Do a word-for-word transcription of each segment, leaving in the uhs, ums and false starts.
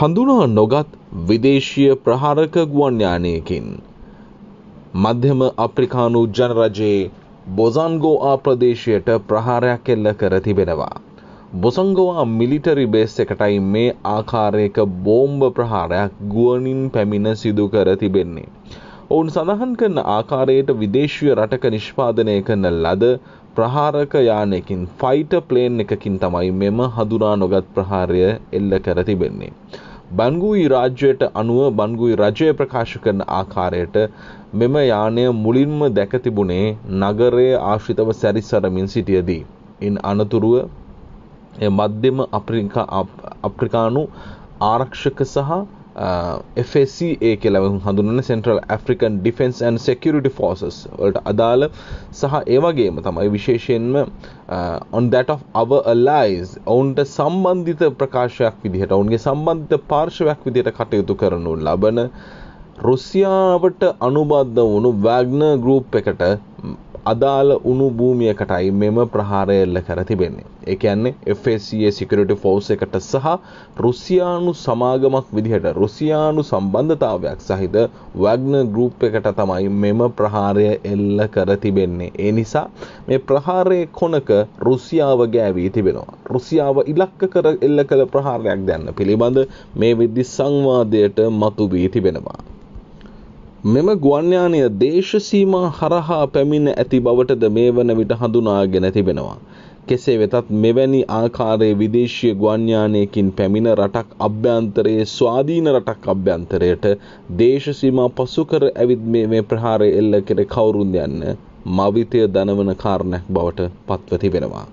හඳුනා නොගත් විදේශීය ප්‍රහාරක ගුවන් යානයකින් මධ්‍යම අප්‍රිකානු ජනරජයේ බොසන්ගෝආ ප්‍රදේශයට ප්‍රහාරයක් එල්ල කර තිබෙනවා. බොසන්ගෝආ මිලිටරි බේස් එකටයි මේ ආකාරයක බෝම්බ ප්‍රහාරයක් ගුවනින් පැමිණ සිදු කර තිබෙන්නේ. ඔවුන් සඳහන් කරන ආකාරයට විදේශීය රටක නිෂ්පාදනය කරන ලද ප්‍රහාරක යානයකින් ෆයිටර් ප්ලේන් එකකින් තමයි මෙම හඳුනා නොගත් ප්‍රහාරය එල්ල කර තිබෙන්නේ. බන්ගුයි රාජ්‍යයට අනුව බන්ගුයි රජය ප්‍රකාශ කරන ආකාරයට මෙම යානය මුලින්ම දැක තිබුණේ නගරයේ ආශ්‍රිතව සැරිසරමින් සිටියදී. ඉන් අනතුරුව මධ්‍යම අප්‍රිකා අප්‍රිකානු ආරක්ෂක සහ F A C A කියලා හඳුන්වන Central African Defence and Security Forces වලට අදාළ සහ ඒ වගේම තමයි විශේෂයෙන්ම on that of our allies ඔවුන්ට සම්බන්ධිත ප්‍රකාශයක් විදිහට ඔවුන්ගේ සම්බන්ධිත පාර්ශවයක් විදිහට කටයුතු කරනු ලබන රුසියාවට අනුබද්ධ වුණු Wagner Group එකට අදාළ උණු භූමියකටයි මෙම ප්‍රහාරය එල්ල කර තිබෙන්නේ. ඒ කියන්නේ F A C A Security Force එකට සහ රුසියානු සමාගමක් විදිහට රුසියානු සම්බන්ධතාවයක් සහිත Wagner Group එකට තමයි මෙම ප්‍රහාරය එල්ල කර තිබෙන්නේ. ඒ නිසා මේ ප්‍රහාරයේ කොනක රුසියාව ගෑවී තිබෙනවා. රුසියාව ඉලක්ක කර එල්ල කළ ප්‍රහාරයක් දැන්න පිළිබඳ මේ විදි සංවාදයට මතු වී තිබෙනවා. මෙම ගුවන් යානය දේශ සීමා හරහා පැමිණ ඇති බවටද මේ වන විට හඳුනාගෙන තිබෙනවා. කෙසේ වෙතත් මෙවැනි ආකාරයේ විදේශීය ගුවන් යානයකින් පැමිණ රටක් අභ්‍යන්තරයේ ස්වාධීන රටක් අභ්‍යන්තරයට දේශ සීමා පසු කර ඇවිත් මේ ප්‍රහාරය එල්ල කර කවුරුන්ද යන්න මවිතය දනවන කාරණයක් බවට පත්ව තිබෙනවා.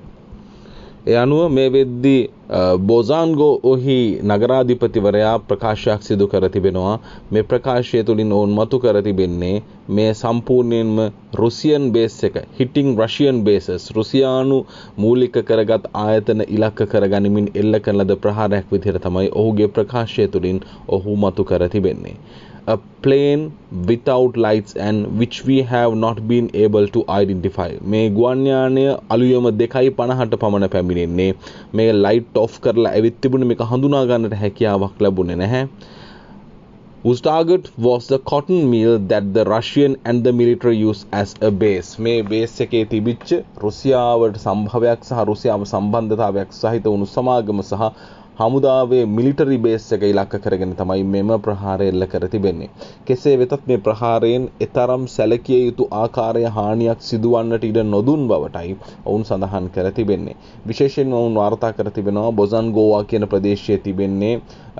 ඒ අනුව මේ වෙද්දී බොසන්ගෝ ඔහි නගරාධිපතිවරයා ප්‍රකාශයක් සිදු කර තිබෙනවා. මේ ප්‍රකාශය තුළින් ඔවුන් මතු කර තිබෙන්නේ මේ සම්පූර්ණයෙන්ම රුසියන් බේස් එක හිටිං රෂියන් බේසස් රුසියානු මූලික කරගත් ආයතන ඉලක්ක කරගනිමින් එල්ල කරන ලද ප්‍රහාරයක් විදිහට තමයි ඔහුගේ ප්‍රකාශය තුළින් ඔහු මතු කර තිබෙන්නේ. A plane without lights and which we have not been able to identify. මේ ගුවන් යානය අලුයම දෙකයි පනහට පමණ පැමිණෙන්නේ. මේ ලයිට් ඔෆ් කරලා ඇවිත් තිබුණේ මේක හඳුනා ගන්නට හැකියාවක් ලැබුණේ නැහැ. Whose target was the cotton mill that the Russian and the military used as a base. මේ බේස් එකේ තිබිච්ච රුසියාවට සම්භවයක් සහ රුසියාව සම්බන්ධතාවයක් සහිත වුණු සමාගම සහ හමුදාවේ මිලිටරි බේස් එක ඉලක්ක කරගෙන තමයි මෙම ප්‍රහාරය එල්ල කර තිබෙන්නේ. කෙසේ වෙතත් මේ ප්‍රහාරයෙන් එතරම් සැලකිය යුතු ආකාරය හානියක් සිදුවන්නට ඉඩ නොදුන් බවටයි ඔවුන් සඳහන් කර තිබෙන්නේ. විශේෂයෙන්ම ඔවුන් වාර්තා කර තිබෙනවා බොසන්ගෝවා කියන ප්‍රදේශයේ තිබෙන්නේ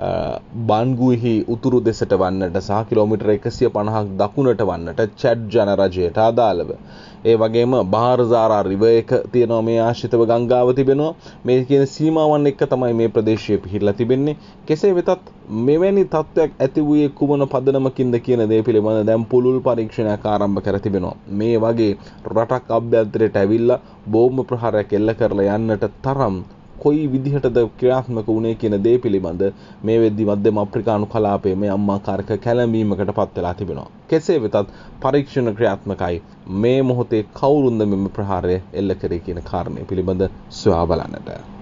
බන්ගුයිහි උතුරු දෙසට වන්නට සහ කිලෝමීටර් එකසිය පනහක් දකුණට වන්නට චැඩ් ජනරජයට අදාළව. ඒ වගේම බාර්සාරා රිවර් එක තියෙනවා මේ ආශ්‍රිතව ගංගාව තිබෙනවා. මේ කියන සීමාවන් එක්ක තමයි මේ ප්‍රදේශය පිහිටලා තිබෙන්නේ. කෙසේ වෙතත් මෙවැනි තත්ත්වයක් ඇති වූයේ කුමන පදනමකින්ද කියන දේ පිළිබඳව දැන් පුළුල් පරීක්ෂණයක් ආරම්භ කර තිබෙනවා. මේ වගේ රටක් අභ්‍යන්තරයට ඇවිල්ලා බෝම්බ ප්‍රහාරයක් එල්ල කරලා යන්නට තරම් කොයි විදිහටද ක්‍රියාත්මක වුණේ කියන දේ පිළිබඳ මේ වෙද්දි මධ්‍යම අප්‍රිකානු කලාපයේ මේ අම්මාකාරක කැළඹීමකට පත් වෙලා තිබෙනවා. කෙසේ වෙතත් පරීක්ෂණ ක්‍රියාත්මකයි. මේ මොහොතේ කවුරුන්ද මෙම ප්‍රහාරය එල්ල කරේ කියන කාරණය පිළිබඳ සොයා බලන්නට.